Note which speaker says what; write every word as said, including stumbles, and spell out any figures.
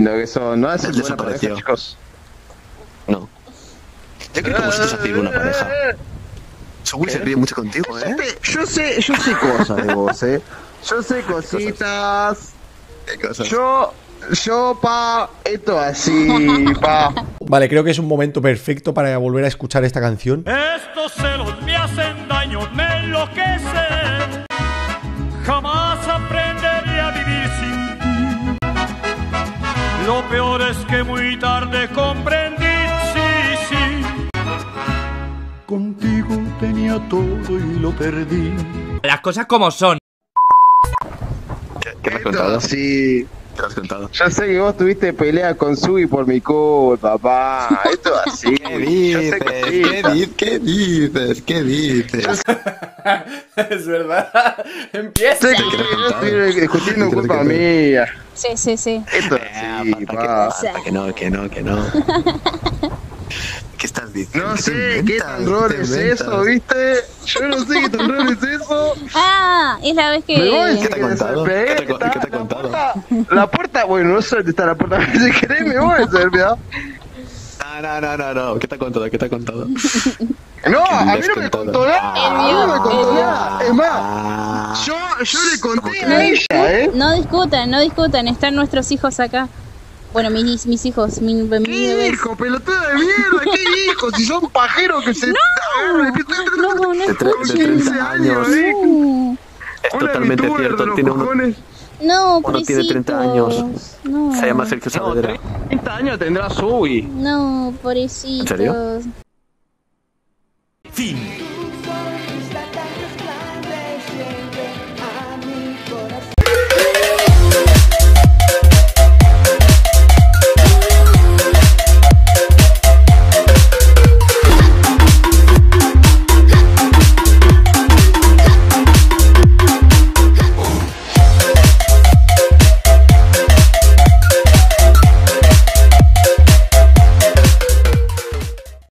Speaker 1: lindo que son, ¿no? Es
Speaker 2: Él
Speaker 1: buena
Speaker 2: desapareció.
Speaker 1: pareja, chicos.
Speaker 2: No. Yo creo que vosotros hacéis una pareja. Subway se ríe mucho contigo, ¿eh?
Speaker 1: Yo sé, yo sé cosas de vos, ¿eh? Yo sé cositas.
Speaker 2: ¿Qué cosas?
Speaker 1: Yo, yo, pa, esto así, pa.
Speaker 3: Vale, creo que es un momento perfecto para volver a escuchar esta canción.
Speaker 4: Estos celos me hacen daño, me enloquecen. Jamás aprenderé a vivir sin ti. Lo peor es que muy tarde comprendí, sí, sí. Contigo tenía todo y lo perdí.
Speaker 5: Las cosas como son.
Speaker 2: ¿Qué, qué me has
Speaker 1: Esto
Speaker 2: contado?
Speaker 1: así.
Speaker 2: ¿Qué me has contado?
Speaker 1: Yo sé que vos tuviste pelea con Sugi por mi culpa, papá. Esto así.
Speaker 2: ¿Qué
Speaker 1: Yo sé
Speaker 2: dices?
Speaker 1: cositas.
Speaker 2: ¿Qué, di ¿Qué dices? ¿Qué dices?
Speaker 3: Es verdad. Empieza.
Speaker 1: Sé que yo estoy discutiendo culpa mía.
Speaker 6: Sí, sí, sí.
Speaker 1: Esto
Speaker 2: Eh,
Speaker 1: así,
Speaker 2: papá,
Speaker 1: pa.
Speaker 2: que, papá, que no, que no, que no. ¿Qué estás diciendo?
Speaker 1: No
Speaker 2: ¿Qué te
Speaker 1: sé qué
Speaker 2: inventas?
Speaker 1: tan rol
Speaker 2: ¿Qué
Speaker 1: es
Speaker 2: te
Speaker 1: eso,
Speaker 2: inventas?
Speaker 1: ¿viste? Yo no sé qué tan rol es eso.
Speaker 6: Ah, es la vez que...
Speaker 1: Me voy a
Speaker 2: ¿Qué
Speaker 1: decir
Speaker 2: te ha
Speaker 1: que
Speaker 2: contado?
Speaker 1: se pegué,
Speaker 2: ¿Qué te ha co-
Speaker 1: está
Speaker 2: qué te ha
Speaker 1: la
Speaker 2: contado?
Speaker 1: puerta- La puerta, bueno, no sé dónde está la puerta, pero si querés me voy a hacer, ¿verdad?
Speaker 2: No, no, no, no, no. ¿Qué te ha contado? ¿Qué te ha contado?
Speaker 1: No,
Speaker 2: ¿Qué
Speaker 1: a
Speaker 2: le
Speaker 1: mí
Speaker 2: has
Speaker 1: no me
Speaker 2: contado?
Speaker 1: contó nada.
Speaker 6: Él
Speaker 1: A mí no me
Speaker 6: vio,
Speaker 1: contó
Speaker 6: él vio.
Speaker 1: nada. Es más,
Speaker 2: Ah.
Speaker 1: yo, yo le conté
Speaker 2: que
Speaker 1: a
Speaker 6: No,
Speaker 1: ella, ¿eh?
Speaker 6: no discutan, no discutan, están nuestros hijos acá. Bueno, mis, mis hijos, mi, mi
Speaker 1: ¿Qué
Speaker 6: bebés.
Speaker 1: hijo, pelotuda de mierda? ¿Qué hijo? Si son pajeros que se...
Speaker 6: No, no, no
Speaker 2: De, tre- de
Speaker 6: escuchen.
Speaker 2: treinta años.
Speaker 1: ¿eh?
Speaker 6: No,
Speaker 2: Es
Speaker 1: Una
Speaker 2: totalmente
Speaker 1: virtud de
Speaker 2: cierto.
Speaker 1: los
Speaker 2: Tiene uno,
Speaker 1: cojones.
Speaker 6: no,
Speaker 2: uno tiene treinta años.
Speaker 6: pobrecitos. No,
Speaker 2: Se llama Sergio Saavedra.
Speaker 1: treinta años tendrá Sugi.
Speaker 6: no, pobrecitos.
Speaker 2: ¿En serio?
Speaker 4: Fin.